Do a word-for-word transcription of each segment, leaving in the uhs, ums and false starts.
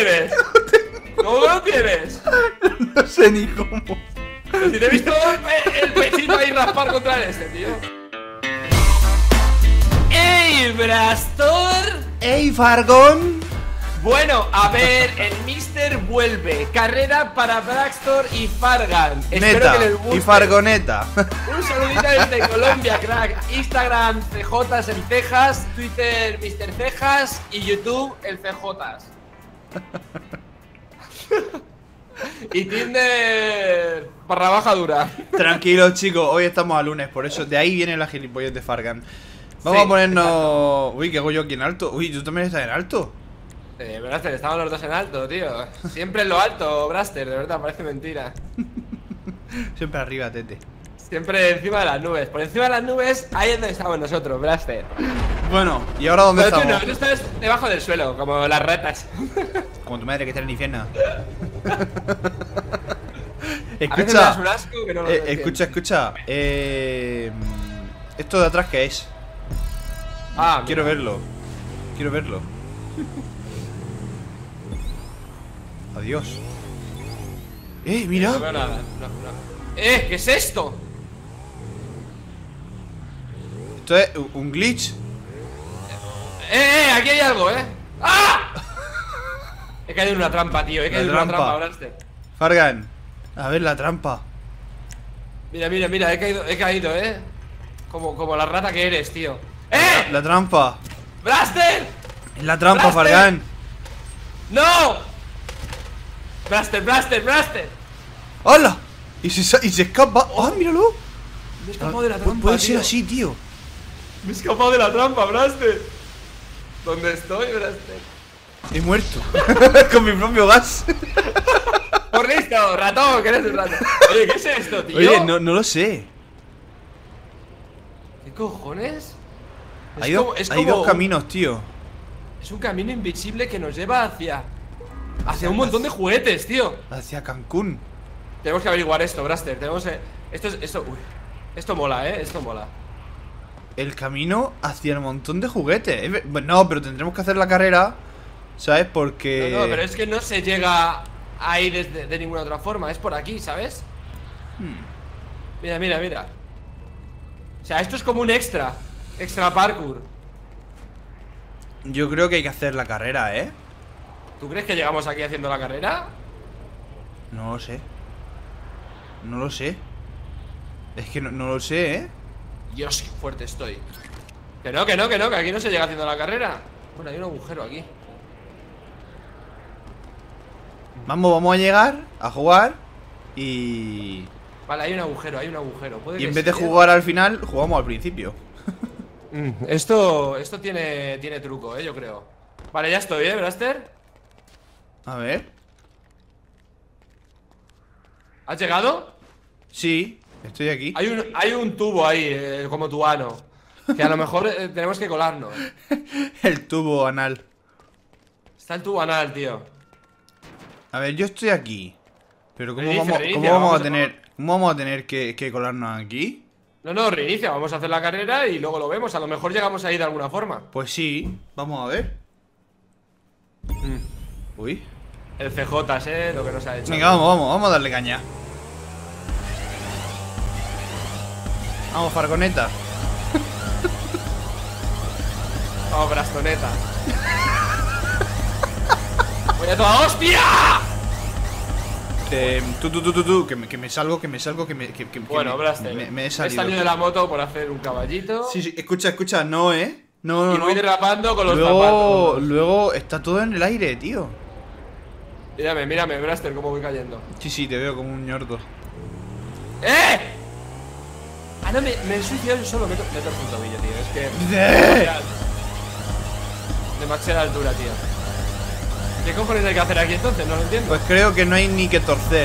tienes? ¿Cómo lo tienes? No sé ni cómo. Pero si te he visto el pechito ahí raspar contra el este, tío. ¡Ey, Brastor! ¡Ey, Fargón! Bueno, a ver, el Mister vuelve. Carrera para Brastor y Fargan. Espero Neta que les guste. y Fargoneta. Un saludito desde Colombia, crack. Instagram, C J en Cejas. Twitter, Mister Cejas. Y YouTube, el C J. Y Tinder, barra baja dura. Tranquilos, chicos, hoy estamos a lunes, por eso de ahí viene la gilipollez de Fargan. Vamos Sí, a ponernos... exacto. Uy, ¿qué hago yo aquí en alto? Uy, ¿tú también estás en alto? Eh, Braster, estamos los dos en alto, tío. Siempre en lo alto, Braster, de verdad, parece mentira. Siempre arriba, tete. Siempre encima de las nubes. Por encima de las nubes, ahí es donde estamos nosotros, Braster. Bueno, ¿y ahora dónde Pero tú no, estamos? tú estás debajo del suelo, como las ratas. Como tu madre que está en el infierno. A veces me das Escucha, un asco que no lo eh, entiendo. escucha, escucha. Eh, ¿Esto de atrás qué es? Ah, Quiero mira. verlo. Quiero verlo. Adiós. Eh, mira. No veo nada. No, no. Eh, ¿qué es esto? Esto es un glitch. Eh, eh, aquí hay algo, eh. ¡Ah! He caído en una trampa, tío. He La caído en una trampa. trampa, Braster. Fargan, a ver la trampa. Mira, mira, mira, he caído, he caído, eh. Como, como la rata que eres, tío. ¡Eh! La trampa. ¡Braster! Es la trampa, Blaster. Fargan. ¡No! ¡Braster, Braster, Braster! ¡Hola! Y se, sa- y se escapa. ¡Ah, míralo! Me he escapado de la Pu- trampa, Puede ser tío. así, tío. Me he escapado de la trampa, Braster. ¿Dónde estoy, Braster? He muerto. Con mi propio gas. ¡Por listo! ¡Ratón! Que eres un ratón. Oye, ¿qué es esto, tío? Oye, no, no lo sé. ¿Qué cojones? Es Hay, do- como- es hay como dos un- caminos, tío. Es un camino invisible que nos lleva hacia... Hacia un montón de juguetes, tío. Hacia Cancún. Tenemos que averiguar esto, Braster. Tenemos... eh, Esto es... Esto... Uy. Esto mola, eh. Esto mola. El camino hacia el montón de juguetes. Es ve- bueno, No, pero tendremos que hacer la carrera, ¿sabes? Porque... No, no, pero es que no se llega ahí desde, de ninguna otra forma. Es por aquí, ¿sabes? Hmm. Mira, mira, mira. O sea, esto es como un extra. Extra parkour. Yo creo que hay que hacer la carrera, ¿eh? ¿Tú crees que llegamos aquí haciendo la carrera? No lo sé. No lo sé. Es que no, no lo sé, ¿eh? Dios, qué fuerte estoy. Que no, que no, que no, que aquí no se llega haciendo la carrera. Bueno, hay un agujero aquí. Vamos, vamos a llegar a jugar y... Vale, hay un agujero, hay un agujero. Puede Y que en vez de sí, jugar al final, jugamos al principio. ¿eh? Mm, Esto, esto tiene, tiene truco, eh, yo creo. Vale, ya estoy, eh, Braster. A ver. ¿Has llegado? Sí, estoy aquí. Hay un, hay un tubo ahí, eh, como tu ano. Que a lo mejor eh, tenemos que colarnos. El tubo anal. Está el tubo anal, tío. A ver, yo estoy aquí. Pero ¿cómo Reinicia, vamos, reinicia, ¿cómo vamos vamos a a- tener ¿Cómo vamos a tener que, que colarnos aquí? No, no, reinicia, vamos a hacer la carrera y luego lo vemos. A lo mejor llegamos ahí de alguna forma. Pues sí, vamos a ver. Mm. Uy. El C J, eh, lo que nos ha hecho. Venga, vamos, vamos, vamos a darle caña. Vamos, Fargoneta. Vamos, Brastoneta. ¡Voy a toda hostia! Eh, tú, tú, tú, tú, tú, que me, que me salgo, que me salgo, que me. Que, que- que Bueno, me, Braster, me, me he he salido. salido de la moto por hacer un caballito. Sí, sí, escucha, escucha, no, eh. No, no, Y voy no. derrapando con los Luego, zapatos. luego está todo en el aire, tío. Mírame, mírame, Braster, cómo voy cayendo. Sí, sí, te veo como un ñordo. ¡Eh! Ah, no, me, me he suicidado yo solo, me, to me he torcido un tobillo, tío. Es que... ¡Eh! Demasiada altura, tío. ¿Qué cojones hay que hacer aquí entonces? No lo entiendo. Pues creo que no hay ni que torcer.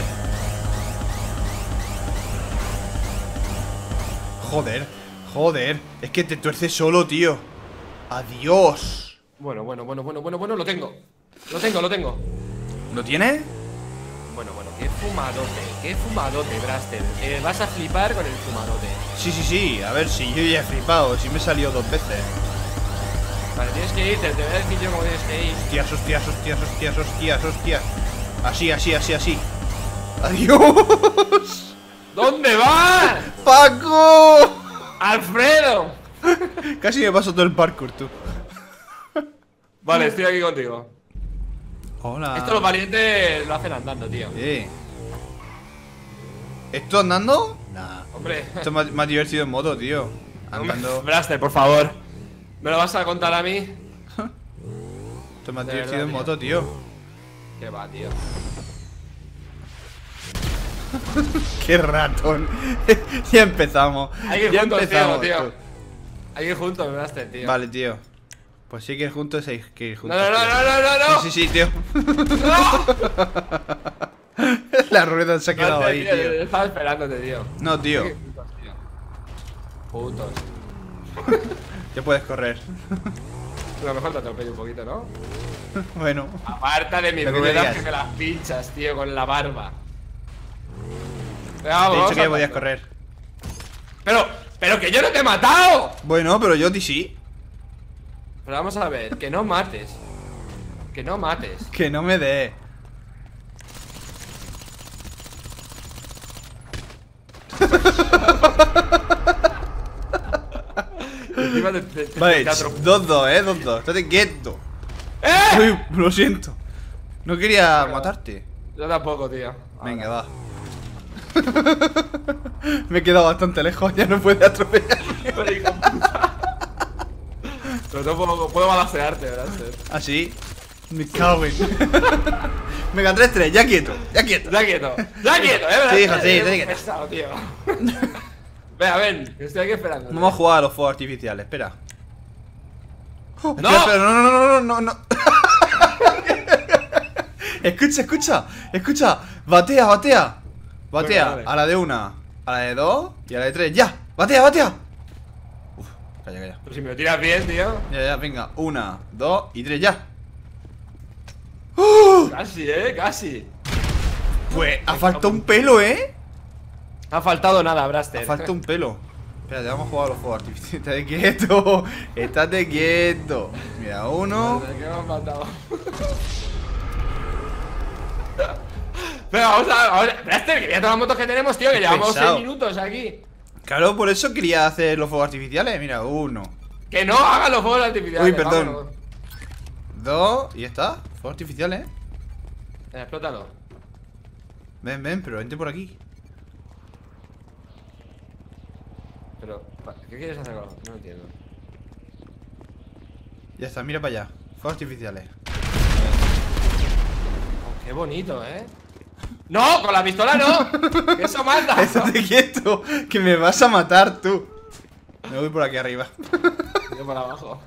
Joder, joder. Es que te tuerces solo, tío. Adiós. Bueno, bueno, bueno, bueno, bueno, bueno, lo tengo. Lo tengo, lo tengo. ¿Lo tienes? Bueno, bueno, qué fumadote, qué fumadote, Braster. Eh, vas a flipar con el fumadote. Sí, sí, sí. A ver, si yo ya he flipado. Si me he salido dos veces. Vale, tienes que irte, te voy a decir yo cómo tienes que ir. Hostias, hostias, hostias, hostias, hostias, hostias. Así, así, así, así. ¡Adiós! ¿Dónde vas? ¡Paco! ¡Alfredo! Casi me paso todo el parkour, tú. Vale, estoy aquí contigo. Hola. Esto los valientes lo hacen andando, tío. Eh. ¿Esto andando? Nah. Hombre. Esto es más, más divertido en moto, tío. Andando. Blaster, por favor. ¿Me lo vas a contar a mí? Esto es más De divertido verdad, en tío. moto, tío. ¿Qué va, tío? Qué ratón. Ya empezamos. Hay que ir ya juntos, empezamos, tío, tío. tú. Hay que ir juntos, Blaster, tío. Vale, tío. Pues sí que ir juntos, hay que ir No, juntos. no, no, tío. no, no, no, no. Sí, sí, sí, tío. ¡No! La rueda se ha quedado Blaster, ahí, tío, tío. Estaba esperándote, tío. No, tío. Hay que ir juntos, tío. Juntos. Ya puedes correr. A lo mejor te atropello un poquito, ¿no? Bueno. Aparta de mis Lo que te ruedas digas. que me las pinchas, tío, con la barba. Venga, Te vamos, he dicho vamos que ya a- podías correr. Pero, pero que yo no te he matado. Bueno, pero yo di sí. Pero vamos a ver, que no mates. Que no mates. Que no me dé. Encima te, te- te- Vale, te atro- dos dos, eh, dos dos. Estate quieto. ¡Eh! Uy, lo siento. No quería Venga. matarte. Yo tampoco, tío. Venga, va. Me he quedado bastante lejos, ya no puede atropellar. Pero hijo de puta. Pero no puedo, puedo balancearte, ¿verdad? Así. Me cago en. Venga, tres tres, ya quieto, ya quieto. Ya quieto, ya quieto, eh, ¿verdad? Sí, hijo, sí, Eres sí, un quieto. pesado, tío. Venga, ven, que estoy aquí esperando. Vamos a jugar a los fuegos artificiales, espera. Oh, ¡No! espera, espera, no, no, no, no, no, no. Escucha, escucha, escucha. Batea, batea. Batea, Venga, dale. a la de una, a la de dos y a la de tres. ¡Ya! ¡Batea, batea! Uf, calla, calla. Pero si me lo tiras bien, tío. Ya, ya, venga. Una, dos y tres, ya. ¡Oh! Casi, eh, casi. Pues ha faltado un pelo, ¿eh? Ha faltado nada, Braster. Ha faltado un pelo. Espérate, vamos a jugar a los fuegos artificiales. Estate quieto. Estate quieto. Mira, uno. ¿De qué me han matado? Pero vamos a ahora, Braster, que ya todas las motos que tenemos, tío, que llevamos pesado. seis minutos aquí. Claro, por eso quería hacer los fuegos artificiales. Mira, uno, Que no hagan los fuegos artificiales. Uy, perdón. vámonos. dos y ya está. Fuegos artificiales, ¿eh? Venga, explótalo. Ven, ven, pero vente por aquí. Pero, ¿qué quieres hacer con los? No entiendo. Ya está, mira para allá. Fuegos artificiales. Oh, qué bonito, ¿eh? ¡No! ¡Con la pistola no! ¡Que eso mata! Estate quieto, que me vas a matar tú. Me voy por aquí arriba. Yo por abajo.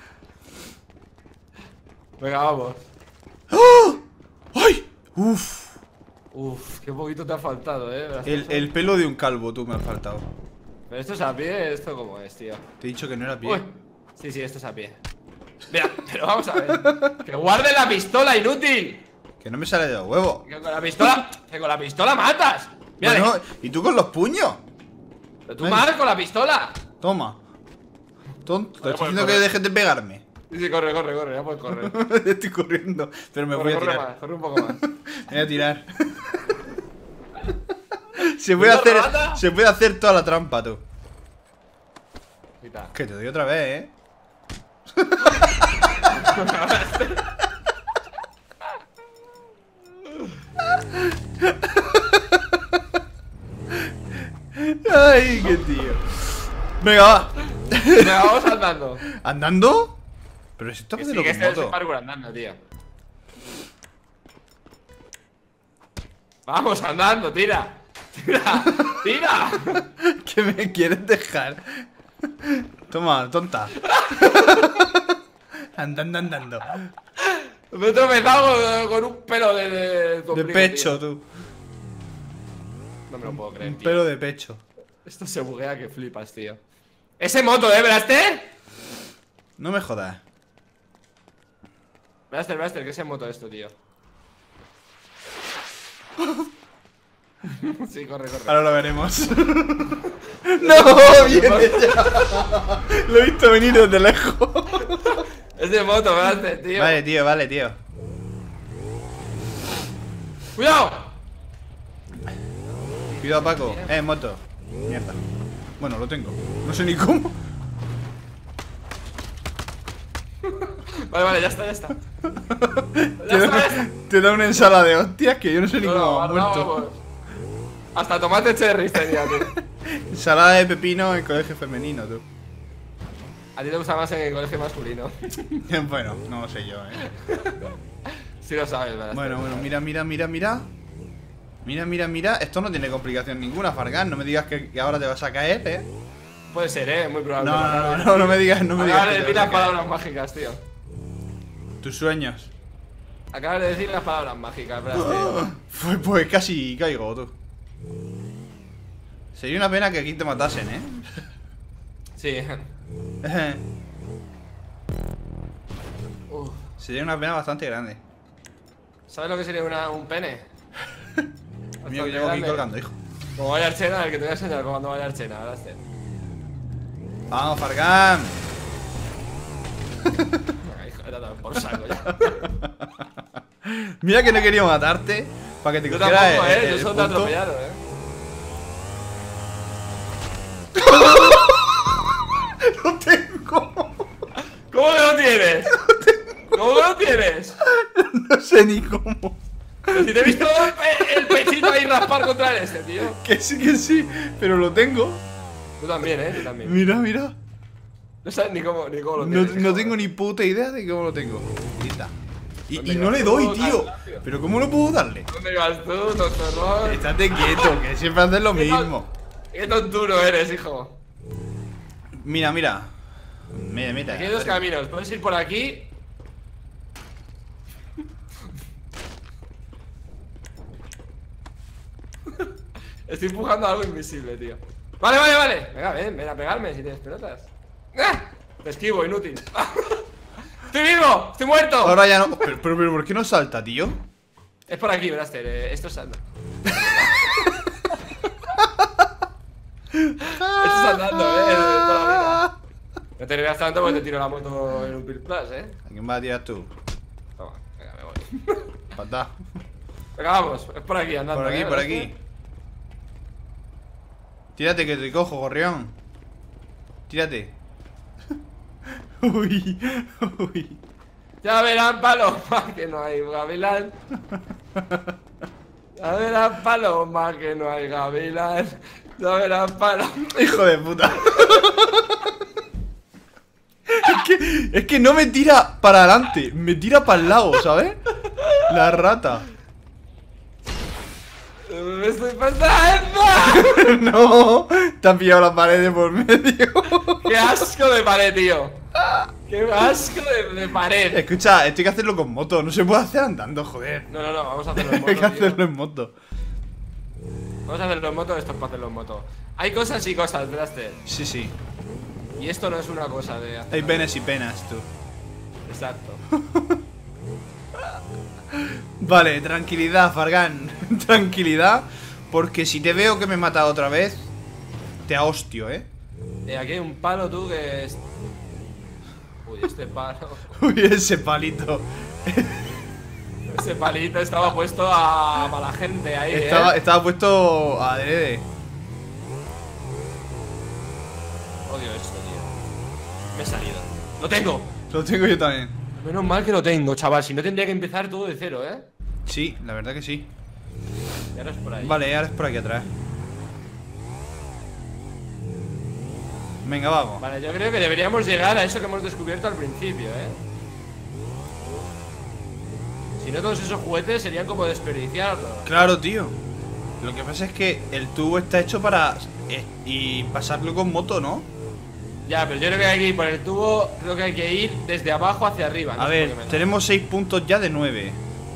Venga, vamos. ¡Oh! ¡Ay! Uf. Uf, qué poquito te ha faltado, eh. Braster. El, el pelo de un calvo, tú me has faltado. Pero esto es a pie, esto cómo es, tío. Te he dicho que no era Uy. pie. Sí, sí, esto es a pie. Mira, pero vamos a ver. ¡Que guarde la pistola, inútil! Que no me sale de los huevos. Que con la pistola. ¡Que con la pistola matas! Mira, Bueno, ¿y tú con los puños? pero tú ven. matas con la pistola. Toma. Tonto, te Vale, estoy pues, diciendo que corre. dejes de pegarme. Sí, sí, corre, corre, corre, ya puedes correr. Estoy corriendo, pero me Corre, voy a corre tirar. más, corre un poco más. Me voy a tirar. Se puede ¿Una hacer, rata? se puede hacer toda la trampa, tú. Quita. Que te doy otra vez, ¿eh? Ay, qué tío. Venga, va. Venga, vamos andando. ¿Andando? Pero si esto Que es sí, de lo que que este es el moto. parkour andando, tío. Vamos andando, tira. Tira, tira. ¿Qué me quieres dejar? Toma, tonta. Andando, andando. Me he tropezado con un pelo de, de, tu De ombligo, pecho, tío. tú. No me lo puedo creer, Un tío. pelo de pecho. Esto se buguea que flipas, tío. Ese moto, ¿eh, Blaster? No me jodas. Blaster, Blaster, ¿qué es ese moto esto, tío? Sí, corre, corre. Ahora lo veremos. ¡No! ¡Viene ya! Lo he visto venir desde lejos. Es de moto, ¿verdad, tío? Vale, tío, vale, tío. ¡Cuidado! Cuidado, Paco. Eh, moto. Mierda. Bueno, lo tengo. No sé ni cómo. Vale, vale, ya está, ya está. Te da, te da una ensalada de hostias que yo no sé ni No, no, cómo ha guardado, muerto. vamos. Hasta tomate cherry tenía, tú. Ensalada de pepino en colegio femenino, tú. A ti te gusta más en el colegio masculino. Bueno, no lo sé yo, eh. Sí lo sabes, ¿verdad? Bueno, bueno, mira, mira, mira, mira. Mira, mira, mira. Esto no tiene complicación ninguna, Fargan. No me digas que, que ahora te vas a caer, eh. Puede ser, eh, muy probable. No, no, no, no, no me digas, no me digas. Acabas que de te decir vas las a caer. palabras mágicas, tío. Tus sueños. Acabas de decir las palabras mágicas, ¿verdad? Pues, pues casi caigo, tú. Sería una pena que aquí te matasen, eh. Sí. Uf. Sería una pena bastante grande. ¿Sabes lo que sería una, un pene? Mira que Bastante llevo aquí grande. colgando, hijo. Como vaya Archena, el que te voy a enseñar cuando vaya Archena, ¿verdad? Vamos, Fargan. Venga, hijo, era tan por saco ya. Mira que no quería matarte para que te Yo cogiera tampoco, el, eh, el yo solo te he punto. atropellado, eh. ¡Lo tengo! ¿Cómo que lo tienes? ¿Cómo que lo tienes? No sé ni cómo. Pero si te he visto el, pe- el pechito ahí raspar contra el este, tío. Que sí, que sí, pero lo tengo. Tú también, eh, tú también. Mira, mira. No sabes ni cómo, ni cómo lo No, tienes. no hijo. tengo ni puta idea de cómo lo tengo. Ahí está. Y, ¿Dónde y no vas le tú, doy, tío. Ignacio? Pero ¿cómo no puedo darle? ¿Dónde vas tú, tontorrón? Estate quieto, que siempre haces lo Qué ton- mismo. Qué tonturo eres, hijo. Mira, mira. Mira, mira. Aquí hay dos caminos. Puedes ir por aquí. Estoy empujando algo invisible, tío. Vale, vale, vale. Venga, ven, ven a pegarme si tienes pelotas. ¡Ah! Te esquivo, inútil. ¡Estoy vivo! ¡Estoy muerto! Ahora ya no. Pero, pero, pero ¿por qué no salta, tío? Es por aquí, Braster. Eh, esto es salto. Esto es andando, eh. de toda la vida. No te rías tanto porque te tiro la moto en un Pil Plus, eh. ¿A quién vas a tirar tú? Toma, venga, me voy. Patá. Venga, vamos. Es por aquí, andando. Por aquí, eh, por Braster. aquí. Tírate que te cojo, gorrión. Tírate. Uy, uy. Ya verán paloma que no hay gavilán. Ya verán paloma que no hay gavilán. Ya verán paloma. Hijo de puta. Es que, es que no me tira para adelante, me tira para el lado, ¿sabes? La rata. Me estoy pasando. No, te han pillado la pared de por medio. Qué asco de pared, tío. Qué asco de, de pared. Escucha, esto hay que hacerlo con moto, no se puede hacer andando, joder. No, no, no, vamos a hacerlo en moto. Hay que tío. hacerlo en moto. Vamos a hacerlo en moto, esto es para hacerlo en moto. Hay cosas y cosas, Blaster. Sí, sí. Y esto no es una cosa de hacer. Hay penas y penas, tú. Exacto. Vale, tranquilidad, Fargan. Tranquilidad, porque si te veo que me mata otra vez, te ahostio, ¿eh? Eh, aquí hay un palo, tú, que es... Uy, este palo... Uy, ese palito. Ese palito estaba puesto a mala gente ahí, Estaba, ¿eh? estaba puesto adrede. Odio esto, tío. Me he salido. ¡Lo tengo! Lo tengo yo también. Menos mal que lo tengo, chaval. Si no tendría que empezar todo de cero, ¿eh? Sí, la verdad que sí. Y ahora es por ahí. Vale, ahora es por aquí atrás. Venga, vamos. Vale, yo creo que deberíamos llegar a eso que hemos descubierto al principio, ¿eh? Si no, todos esos juguetes serían como desperdiciarlos. Claro, tío. Lo que pasa es que el tubo está hecho para... eh, y pasarlo con moto, ¿no? Ya, pero yo creo que hay que ir por el tubo. Creo que hay que ir desde abajo hacia arriba. no A sé ver, por qué me- tenemos seis puntos ya de nueve.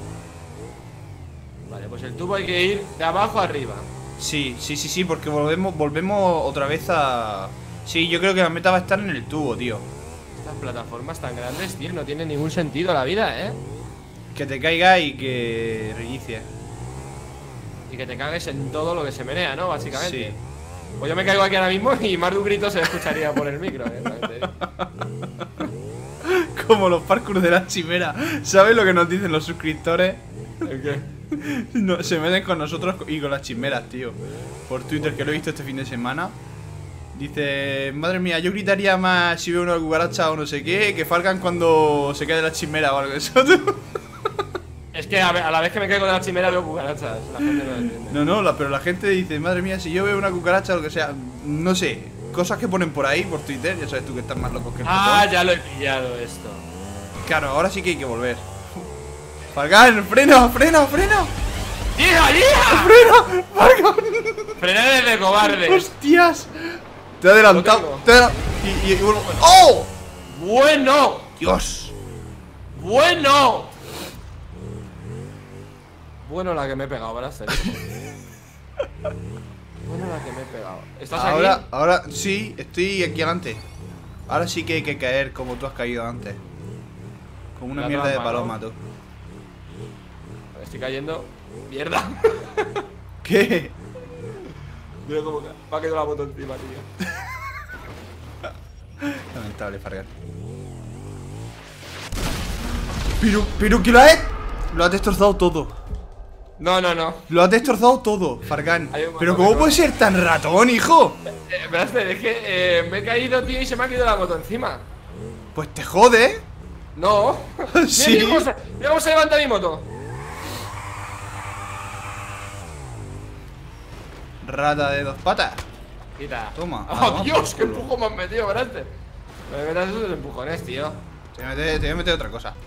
Vale, pues el tubo hay que ir de abajo arriba. Sí, sí, sí, sí, porque volvemos, volvemos otra vez a... Sí, yo creo que la meta va a estar en el tubo, tío. Estas plataformas tan grandes, tío, no tiene ningún sentido la vida, ¿eh? Que te caiga y que reinicie. Y que te cagues en todo lo que se menea, ¿no? Básicamente. Sí. Pues yo me caigo aquí ahora mismo y más de un grito se escucharía por el micro, ¿eh? También te digo. como los parkour de la chimera. ¿Sabes lo que nos dicen los suscriptores? ¿El qué? No, se meten con nosotros y con las chimeras, tío. Por Twitter, que lo he visto este fin de semana. Dice, madre mía, yo gritaría más si veo una cucaracha o no sé qué, que Falcon cuando se cae de la chimera o algo de eso. Es que a, a la vez que me caigo de la chimera veo cucarachas. La gente no lo entiende. No, no, la, pero la gente dice, madre mía, si yo veo una cucaracha o lo que sea, no sé, cosas que ponen por ahí, por Twitter, ya sabes tú que estás más loco que el Ah, botón. ya lo he pillado esto. Claro, ahora sí que hay que volver. Falcon, frena, frena, frena. ¡Llega, llega! ¡Frena! ¡Falcon! Frenar de cobarde. ¡Hostias! Te he adelantado, Lo tengo. te he adelantado. Y, y, y vuelvo. ¡Oh! Bueno, ¡Dios! bueno. Bueno la que me he pegado, para ser. Bueno la que me he pegado. ¿Estás Ahora, aquí? ahora sí, estoy aquí adelante. Ahora sí que hay que caer como tú has caído antes. Como una La mierda de trampa, paloma, ¿no? tú. Estoy cayendo. Mierda. ¿Qué? Mira cómo cae. Me ha quedado la moto encima, tío. Lamentable, Fargan. Pero, pero que lo has... Lo has destrozado todo. No, no, no. Lo has destrozado todo, Fargan. Hay un montón Pero de ¿cómo cosas. puedes ser tan ratón, hijo? Eh, espérate, es que eh, me he caído, tío, y se me ha caído la moto encima. Pues te jode. No. Sí. Mira, mira cómo se, mira cómo se levanta mi moto. Rata de dos patas. Quita. Toma. Oh, Ah, Dios, por qué culo. empujón me has metido, espérate. Me metas esos empujones, tío. Te voy a meter, te voy a meter otra cosa.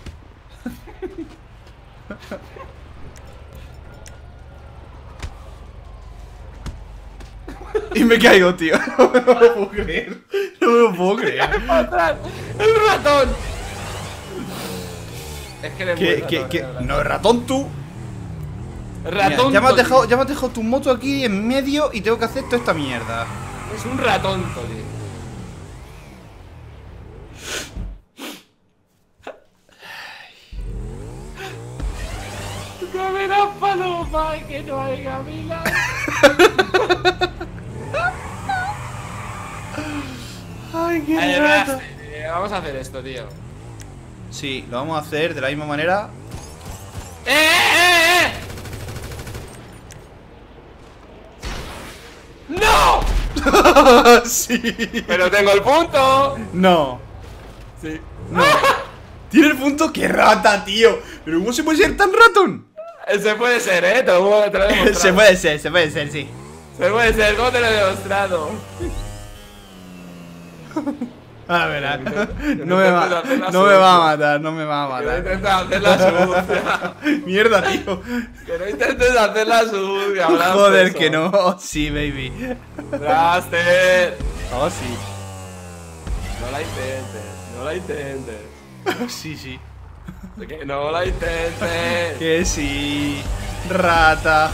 Y me caigo, tío. No me lo puedo creer. No me lo puedo creer. ¡Atrás! ¡El ratón! Es que eres muy ¿Qué, ratón, qué, eh, qué? ratón. No, ratón tú. Mira, Ratón. ya, me has tío. dejado, ya me has dejado tu moto aquí en medio y tengo que hacer toda esta mierda. Es un ratón, tío. ¡No me das paloma! ¡Que no hay Camila! Ay, qué Vale, rata. eh, vamos a hacer esto, tío. Sí, lo vamos a hacer de la misma manera. ¡Eh, eh, eh! ¡No! Sí. ¡Pero tengo el punto! No. Sí. No. Tiene el punto. ¡Qué rata, tío! ¿Pero cómo se puede ser tan ratón? Ese puede ser, ¿eh? Te lo, te lo he demostrado. Se puede ser, se puede ser, sí. Se puede ser, ¿cómo te lo he demostrado? A ver, ah, Que no no me va, intentes hacer la no me va a sucia. matar, no me va a Que no matar. intentes hacer la sucia. Mierda, tío. Que no intentes hacer la sucia. Blaster, Joder, eso. que no. Oh, sí, baby. Blaster. Oh, sí. No la intentes, no la intentes. Sí, sí. Que no la intentes. Que sí. Rata.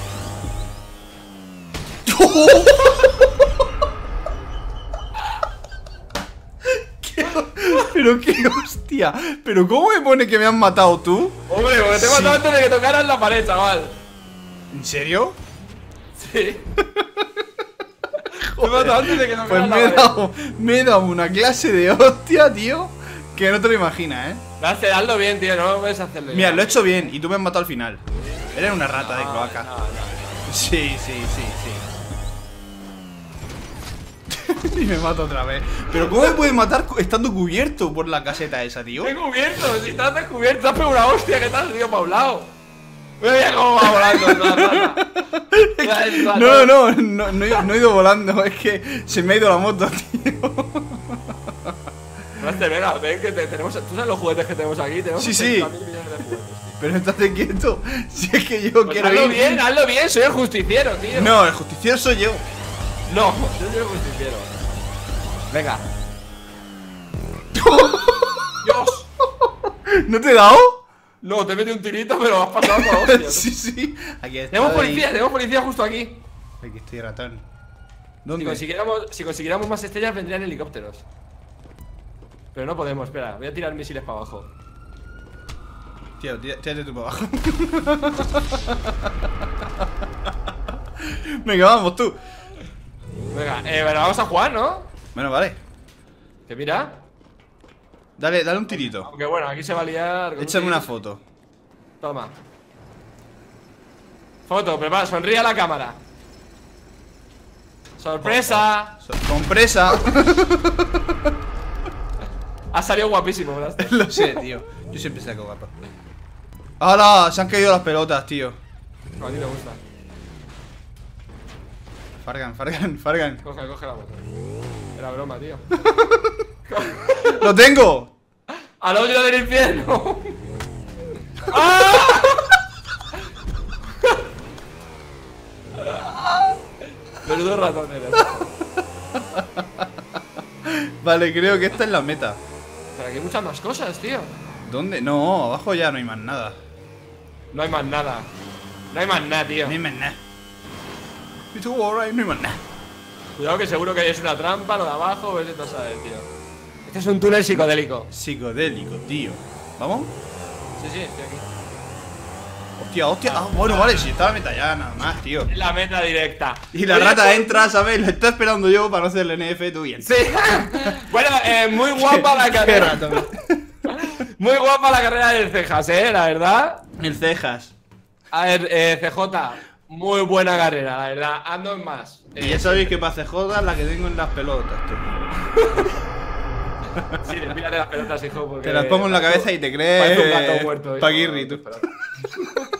¿Qué? Pero qué hostia. Pero ¿cómo me pone que me han matado tú? Hombre, porque te he Sí. matado antes de que tocaras la pared, chaval. ¿En serio? Sí. Te he matado antes de que tocaras Pues la me he pared. dado, me he dado una clase de hostia, tío, que no te lo imaginas, ¿eh? Blaster, hazlo bien, tío, no puedes hacerlo. Mira, ya. lo he hecho bien y tú me has matado al final. Eres una rata de No, cloaca. no, no. Sí, sí, sí, sí. Y me mato otra vez. Pero ¿cómo me puedes matar cu- estando cubierto por la caseta esa, tío? Estoy cubierto, si estás descubierto, te has pegado una hostia que te has ido para un lado. Mira cómo va volando la rata. Mira el ratón. No, no, no, no, he- no he ido volando, es que se me ha ido la moto, tío. Blaster, venga, ven que te, tenemos. ¿Tú sabes los juguetes que tenemos aquí? Tenemos Sí, sí. ochenta mil millones de juguetes, tío. Pero estate quieto. Si es que yo Pues quiero hazlo ir. bien, hazlo bien, soy el justiciero, tío. No, el justiciero soy yo. No, yo soy el justiciero. Venga. Dios. ¿No te he dado? No, te he metido un tirito, pero has pasado por hostia. ¿no? Sí, sí. Aquí está. Tenemos policía, tenemos policía justo aquí. Aquí estoy, ratón. Si ¿Dónde? consiguiéramos, si consiguiéramos más estrellas, vendrían helicópteros. Pero no podemos, espera, voy a tirar misiles para abajo. Tío, tía- tírate tú para abajo. Venga, vamos tú. Venga, eh, pero vamos a jugar, ¿no? Bueno, vale. Que mira. Dale, dale un tirito. Aunque bueno, aquí se va a liar. con un Échame una tirito. foto. Toma. Foto, prepara, sonríe a la cámara. ¡Sorpresa! So- Compresa. Ha salido guapísimo, ¿verdad? Lo sé, tío. Yo siempre saco guapa. ¡Hala! Se han caído las pelotas, tío. No, a ti te gusta. Fargan, Fargan, Fargan. Coge, coge la moto. Era broma, tío. ¡Lo tengo! ¡Al hoyo del infierno! ¡Ah! Menudo ratón eres. Vale, creo que esta es la meta. Pero aquí hay muchas más cosas, tío. ¿Dónde? No, abajo ya no hay más nada. No hay más nada. No hay más nada, tío. No hay más nada. It's alright, no hay más nada. Cuidado que seguro que es una trampa, lo de abajo, ves no sabes, tío. Este es un túnel psicodélico. Psicodélico, tío. ¿Vamos? Sí, sí, estoy aquí. Hostia, hostia. Ah, bueno, vale, si está la meta ya, nada más, tío. Es la meta directa. Y la Oye, rata pues- entra, ¿sabes? Lo está esperando yo para no hacer el N F, tú bien. Sí. Bueno, eh, muy guapa la Qué carrera. rato. Muy guapa la carrera del Cejas, eh, la verdad. El cejas. A ver, eh, C J, muy buena carrera, la verdad. Ando en más. Y ya sabéis que para C J la que tengo en las pelotas, tú. Sí, despídate las pelotas, hijo, porque... Te las pongo en la cabeza y te Parece un gato crees. muerto. hijo. Paquirri, tú. Pero-